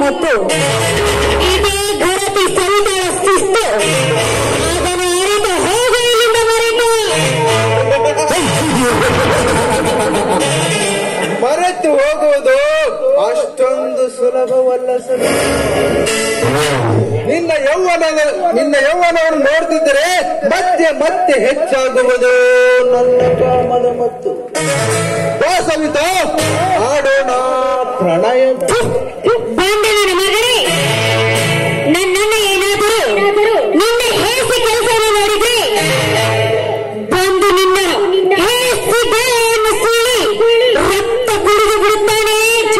ಮತ್ತು ಇದೇ ಘರತಿ ಸವಿತಾಳ ಶಿಸ್ತು ಅದನ್ನು ಅರಿತು ಹೋಗು ಇಲ್ಲಿಂದ ಮರೆತು ಹೋಗುವುದು ಅಷ್ಟೊಂದು ಸುಲಭವಲ್ಲ ಸರ್. ನಿನ್ನ ಯೌವನವನ್ನು ನೋಡ್ತಿದ್ದರೆ ಮತ್ತೆ ಮತ್ತೆ ಹೆಚ್ಚಾಗುವುದು ನನ್ನ ಕಾಮದ ಮತ್ತು. ಸವಿತಾ, ಆಡೋಣ ಪ್ರಣಯ. ಬಂದನ ಮಗನೇ, ನನ್ನನ್ನು ಏನಾದರೂ ನಿನ್ನ ಹೇಸಿ ಕೆಲಸವನ್ನು ನೋಡಿದ್ರೆ ಬಂದು ನಿನ್ನ ಹೇಸಿ ಬೆಳೆಯನ್ನು ಸೀಳಿ ರಕ್ತ ಕುಡಿದು ಬಿಡುತ್ತಾನೆ.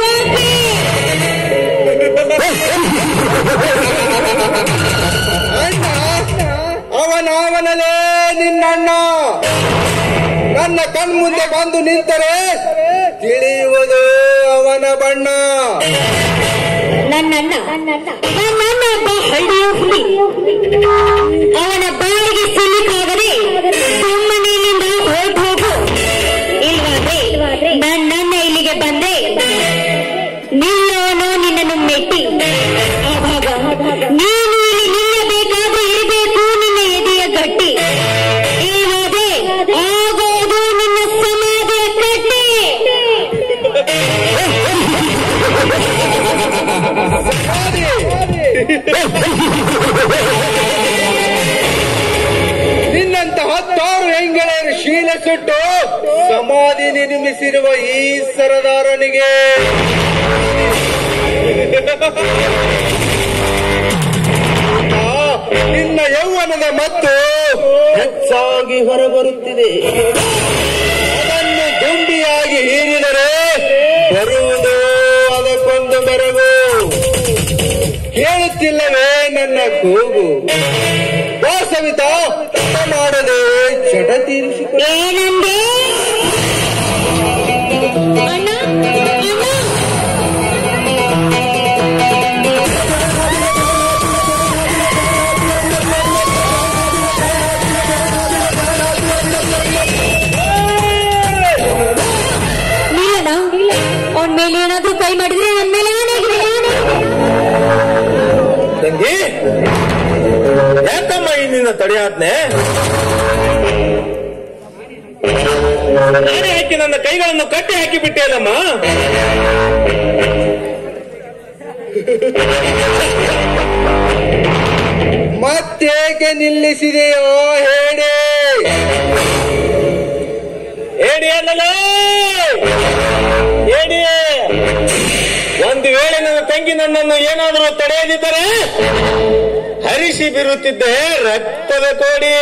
ಅವನವನಲೇ ನಿನ್ನಣ್ಣ ನನ್ನ ಕಣ್ಮುಂದೆ ಬಂದು ನಿಂತರೆ ತಿಳಿಯುವುದು ಅವನ ಬಣ್ಣ. ನನ್ನಣ್ಣ ಹಳ್ಳಿಯ ಹುಲಿ. ಅವನ ಬಾಯಿಗೆ ಸಿಲಿಕಾಗದೆ ಸುಮ್ಮನೆ ಇಲ್ಲಿಂದ ಹೋಗು. ಇಲ್ವಾದ್ರೆ ನನ್ನಣ್ಣ ಇಲ್ಲಿಗೆ ಬಂದೆ ನಿಲ್ಲೋನು ನಿನ್ನನ್ನು ಮೆಟ್ಟಿ. ಆವಾಗ ನೀನು ಇಲ್ಲಿ ನಿಲ್ಲಬೇಕಾದ್ರೆ ಇರಬೇಕು ನಿನ್ನ ಎದೆಯ ಗಟ್ಟಿ. ಇಲ್ಲದೆ ಆಗೋದು ನಿನ್ನ ಸಮಾಧಿಯ ಕಟ್ಟಿ. ನಿನ್ನಂತ 10 ಹೆಂಗಳೆಯರು ಶೀಲ ಸುಟ್ಟು ಸಮಾಧಿ ನಿರ್ಮಿಸಿರುವ ಈ ಸರದಾರನಿಗೆ ನಿನ್ನ ಯೌವನದ ಮತ್ತು ಹೆಚ್ಚಾಗಿ ಹೊರಬರುತ್ತಿದೆ. ಅದನ್ನು ದುಂಬಿಯಾಗಿ ಹೀರಿದರೆ ಬರುವುದು ಅದಕ್ಕೊಂದು ಬೆರಗು. ಕೇಳುತ್ತಿಲ್ಲವೇ ನನ್ನ ಕೂಗು? ಸವಿತಾ, ಮಾಡದೆ ಚಟ ತೀರಿಸಿಕೊಳ್ಳ. ಏನಂದೆ ಅವನ ಮೇಲೆ ಏನಾದ್ರೂ ಕೈ ಮಾಡಿದ್ರೆ ನನ್ನ ಮೇಲೆ ತಂಗಿ, ಯಾಕಮ್ಮ ನಿನ್ನ ತಡೆಯಾಜ್ಞೆ? ನಾನೇ ಹಾಕಿ ನನ್ನ ಕೈಗಳನ್ನು ಕಟ್ಟಿ ಹಾಕಿ ಬಿಟ್ಟೇನಮ್ಮ. ಮತ್ತೇಕೆ ನಿಲ್ಲಿಸಿದೆಯೋ ಹೇಳಿ. ಹೇಳಿ ಅಲ್ಲಲ್ಲ, ಹೇಳಿ. ಒಂದು ವೇಳೆ ನನ್ನ ತಂಗಿ ನನ್ನನ್ನು ಏನಾದರೂ ತಡೆಯದಿದ್ದರೆ ಹರಿಸಿ ಬಿರುತ್ತಿದ್ದೆ ರಕ್ತದ ಕೋಡಿ.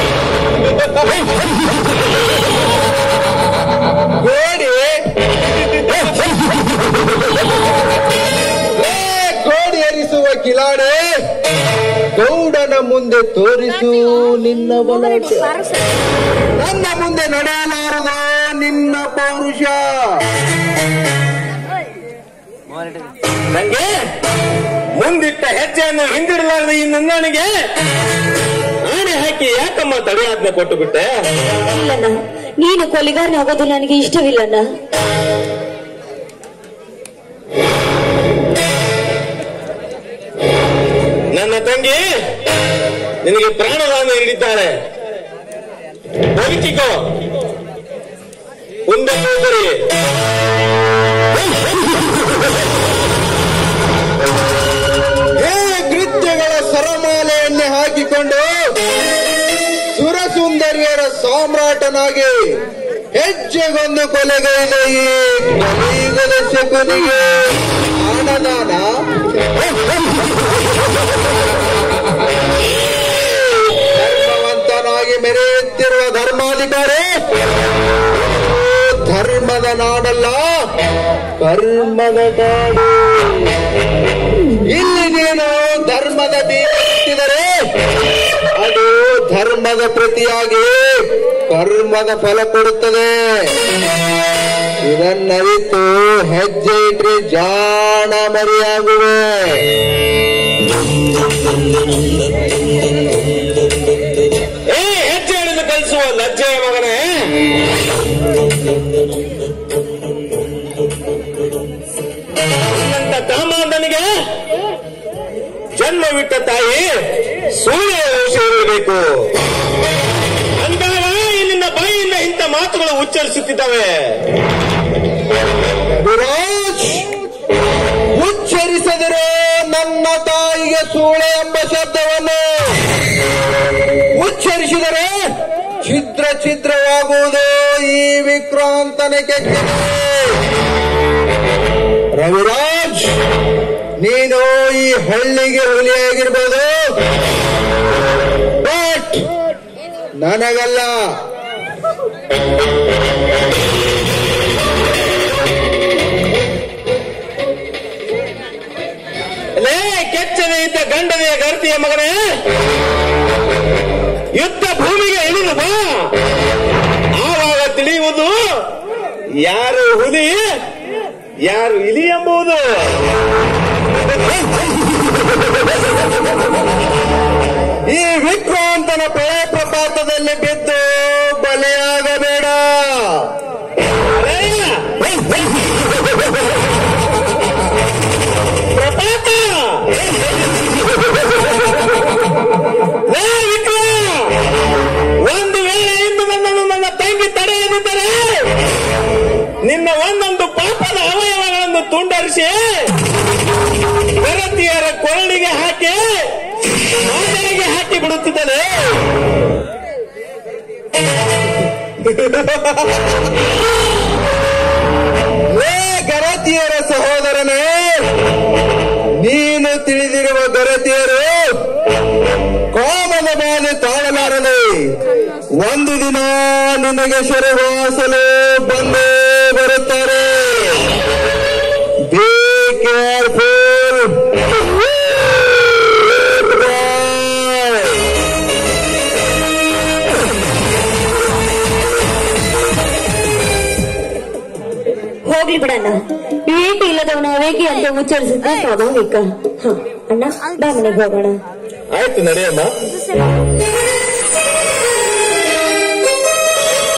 ಕೋಡಿ ಹರಿಸುವ ಕಿಲಾಡೆ, ಗೌಡನ ಮುಂದೆ ತೋರಿಸು ನಿನ್ನ ಬಲಾಟೆ. ನನ್ನ ಮುಂದೆ ನಡೆಯಲಾರದ ನಿನ್ನ ಪೌರುಷ. ನಂಗೆ ಮುಂದಿಟ್ಟ ಹೆಜ್ಜೆಯನ್ನು ಹಿಂದಿಡಲಾರದ ಈ ನನ್ನನಿಗೆ ಆಣೆ ಹಾಕಿ ಯಾಕಮ್ಮ ತಡೆಯಾಜ್ಞೆ ಕೊಟ್ಟು ಬಿಟ್ಟೆ? ಇಲ್ಲಣ್ಣ, ನೀನು ಕೊಲೆಗಾರನಾಗೋದು ನನಗೆ ಇಷ್ಟವಿಲ್ಲಣ್ಣ. ನನ್ನ ತಂಗಿ ನಿನಗೆ ಪ್ರಾಣದಾನ ನೀಡಿದ್ದಾರೆ, ಬದುಕಿಕೋ. ಮುಂದೆ ಹೋದರೆ ಕೃತ್ಯಗಳ ಸರಮಾಲೆಯನ್ನೇ ಹಾಕಿಕೊಂಡು ಸುರಸುಂದರಿಯರ ಸಾಮ್ರಾಟನಾಗಿ ಹೆಜ್ಜೆಗೊಂದು ಕೊಲೆಗೈದ ಈ ಕಲಿಯುಗದ ಶಕುನಿಗೆ ಪ್ರಾಣದಾನ. ಧರ್ಮವಂತನಾಗಿ ಮೆರೆಯುತ್ತಿರುವ ಧರ್ಮಾಧಿಕಾರಿ, ಧರ್ಮದ ನಾಡಲ್ಲ ಕರ್ಮದ ಕಾಡು. ಇಲ್ಲಿ ನೀನು ಧರ್ಮದ ಬೀಳಿಸಿದರೆ ಅದು ಧರ್ಮದ ಪ್ರತಿಯಾಗಿ ಕರ್ಮದ ಫಲ ಕೊಡುತ್ತದೆ. ಇದನ್ನರಿತು ಹೆಜ್ಜೆ ಇಟ್ರೆ ಜಾಣ ಮರಿಯಾಗುವೆ. ಹೆಜ್ಜೆ ಹಿಡಿದು ಕಲಿಸುವ ಲಜ್ಜೆಯ ಮಗನೇ. ನನ್ನಂತ ಕಾಮಾಂಧನಿಗೆ ಜನ್ಮವಿಟ್ಟ ತಾಯಿ ಸೂರ್ಯ ಇರಬೇಕು ಅಂದಾಗ ಇಲ್ಲಿನ ಬಾಯಿಯಿಂದ ಇಂಥ ಮಾತುಗಳು ಉಚ್ಚರಿಸುತ್ತಿದ್ದಾವೆ. ಉಚ್ಚರಿಸಿದರೆ ನನ್ನ ತಾಯಿಗೆ ಸೂಳೆ ಎಂಬ ಶಬ್ದವನ್ನು ಉಚ್ಚರಿಸಿದರೆ ಛಿದ್ರ ಛಿದ್ರವಾಗುವುದು ಈ ವಿಕ್ರಾಂತನ ಕೆಕ್ಕಿದೆ. ರವಿರಾಜ್, ನೀನು ಈ ಹಳ್ಳಿಗೆ ಹುಲಿಯಾಗಿರ್ಬೋದು, ಬಟ್ ನನಗಲ್ಲ. ಕೆಚ್ಚದೆ ಇದ್ದ ಗಂಡನೆಯ ಗರ್ತಿಯ ಮಗನೇ, ಯುದ್ಧ ಭೂಮಿಗೆ ಇಳಿದು ಬಾ. ಆವಾಗ ತಿಳಿಯುವುದು ಯಾರು ಹುಲಿ ಯಾರು ಇಲಿ ಎಂಬುದು. ಈ ವಿಕ್ರಾಂತನ ಪ್ರಳಯ ಪ್ರಪಾತದಲ್ಲಿ ಬಿದ್ದು ಬಲೆಯಾಗಬೇಡ. ಪ್ರಪಾತ ಒಂದು ವೇಳೆ ಇಂದು ನನ್ನನ್ನು ನನ್ನ ತಂಗಿ ತಡೆಯದಿದ್ದರೆ ನಿನ್ನ ಒಂದೊಂದು ಪಾಪದ ಅವಯವಗಳನ್ನು ತುಂಡರಿಸಿ ಗರತಿಯರ ಕೊರಳಿಗೆ ಹಾಕಿ ಮಾದರಿಗೆ ಹಾಕಿ ಬಿಡುತ್ತಿದ್ದಾನೆ. ಗರತಿಯರ ಸಹೋದರನೇ, ನೀನು ತಿಳಿದಿರುವ ಗರತಿಯರು ಕಾಮದ ಬಾಧೆ ತಾಳಲಾರದೆ ಒಂದು ದಿನ ನಿನಗೆ ಶರವಾಸಲು ಬಂದೇ ಬರುತ್ತಾರೆ. Be careful. ಹೋಗ್ಲಿ ಬಿಡಣ್ಣ, ವಿವೇಕ ಇಲ್ಲದವನ ಅವೇಕಿ ಅಂತ ಉಚ್ಚರಿಸಿದ್ರೆ ಸ್ವಾಭಾವಿಕ. ಅಣ್ಣ ಬಾ ಮನೆಗೆ ಹೋಗೋಣ. ಆಯ್ತು ನಡೆಯಮ್ಮ.